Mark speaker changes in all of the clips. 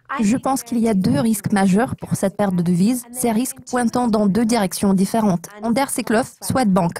Speaker 1: Je pense qu'il y a deux risques majeurs pour cette perte de devises, ces risques pointant dans deux directions différentes. Anders et Clough, Swedbank.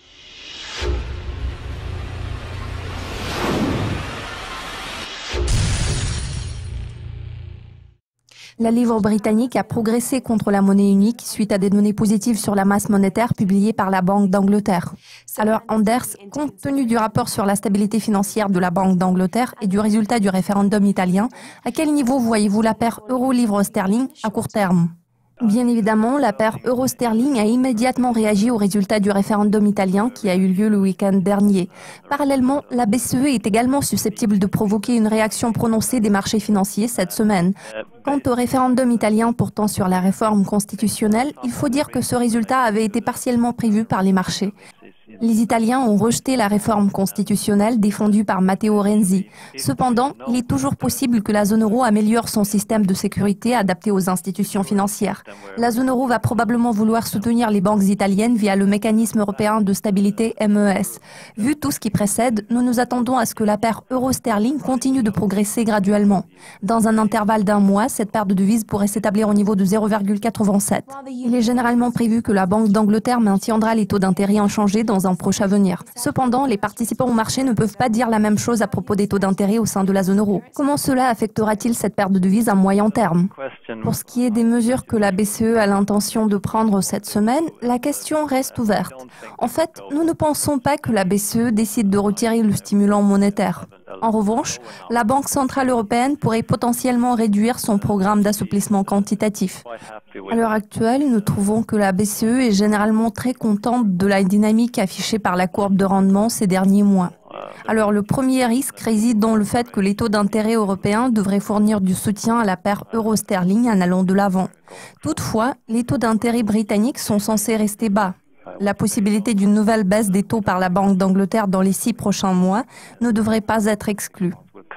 Speaker 1: La livre britannique a progressé contre la monnaie unique suite à des données positives sur la masse monétaire publiées par la Banque d'Angleterre. Alors Anders, compte tenu du rapport sur la stabilité financière de la Banque d'Angleterre et du résultat du référendum italien, à quel niveau voyez-vous la paire euro-livre-sterling à court terme ? Bien évidemment, la paire euro-sterling a immédiatement réagi au résultat du référendum italien qui a eu lieu le week-end dernier. Parallèlement, la BCE est également susceptible de provoquer une réaction prononcée des marchés financiers cette semaine. Quant au référendum italien portant sur la réforme constitutionnelle, il faut dire que ce résultat avait été partiellement prévu par les marchés. Les Italiens ont rejeté la réforme constitutionnelle défendue par Matteo Renzi. Cependant, il est toujours possible que la zone euro améliore son système de sécurité adapté aux institutions financières. La zone euro va probablement vouloir soutenir les banques italiennes via le mécanisme européen de stabilité MES. Vu tout ce qui précède, nous nous attendons à ce que la paire euro-sterling continue de progresser graduellement. Dans un intervalle d'un mois, cette paire de devises pourrait s'établir au niveau de 0,87. Il est généralement prévu que la Banque d'Angleterre maintiendra les taux d'intérêt inchangés dans un proche avenir. Cependant, les participants au marché ne peuvent pas dire la même chose à propos des taux d'intérêt au sein de la zone euro. Comment cela affectera-t-il cette paire de devises à moyen terme? Pour ce qui est des mesures que la BCE a l'intention de prendre cette semaine, la question reste ouverte. En fait, nous ne pensons pas que la BCE décide de retirer le stimulant monétaire. En revanche, la Banque centrale européenne pourrait potentiellement réduire son programme d'assouplissement quantitatif. À l'heure actuelle, nous trouvons que la BCE est généralement très contente de la dynamique affichée par la courbe de rendement ces derniers mois. Alors le premier risque réside dans le fait que les taux d'intérêt européens devraient fournir du soutien à la paire euro-sterling en allant de l'avant. Toutefois, les taux d'intérêt britanniques sont censés rester bas. La possibilité d'une nouvelle baisse des taux par la Banque d'Angleterre dans les 6 prochains mois ne devrait pas être exclue.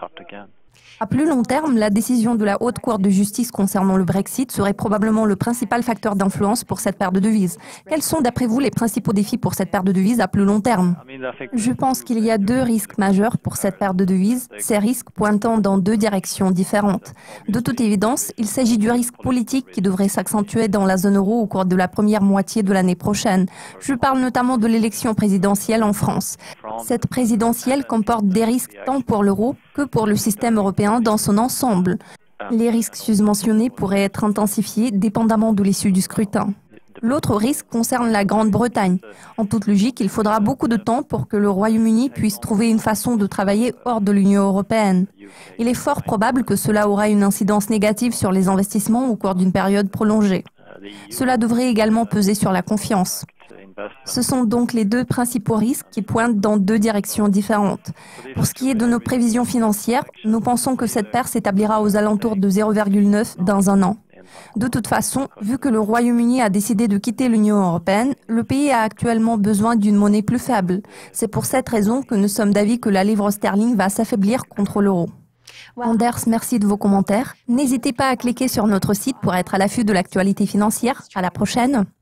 Speaker 1: À plus long terme, la décision de la Haute Cour de justice concernant le Brexit serait probablement le principal facteur d'influence pour cette paire de devises. Quels sont d'après vous les principaux défis pour cette paire de devises à plus long terme? Je pense qu'il y a deux risques majeurs pour cette paire de devises, ces risques pointant dans deux directions différentes. De toute évidence, il s'agit du risque politique qui devrait s'accentuer dans la zone euro au cours de la première moitié de l'année prochaine. Je parle notamment de l'élection présidentielle en France. Cette présidentielle comporte des risques tant pour l'euro que pour le système européen dans son ensemble. Les risques susmentionnés pourraient être intensifiés dépendamment de l'issue du scrutin. L'autre risque concerne la Grande-Bretagne. En toute logique, il faudra beaucoup de temps pour que le Royaume-Uni puisse trouver une façon de travailler hors de l'Union européenne. Il est fort probable que cela aura une incidence négative sur les investissements au cours d'une période prolongée. Cela devrait également peser sur la confiance. Ce sont donc les deux principaux risques qui pointent dans deux directions différentes. Pour ce qui est de nos prévisions financières, nous pensons que cette paire s'établira aux alentours de 0,9 dans un an. De toute façon, vu que le Royaume-Uni a décidé de quitter l'Union européenne, le pays a actuellement besoin d'une monnaie plus faible. C'est pour cette raison que nous sommes d'avis que la livre sterling va s'affaiblir contre l'euro. Anders, merci de vos commentaires. N'hésitez pas à cliquer sur notre site pour être à l'affût de l'actualité financière. À la prochaine.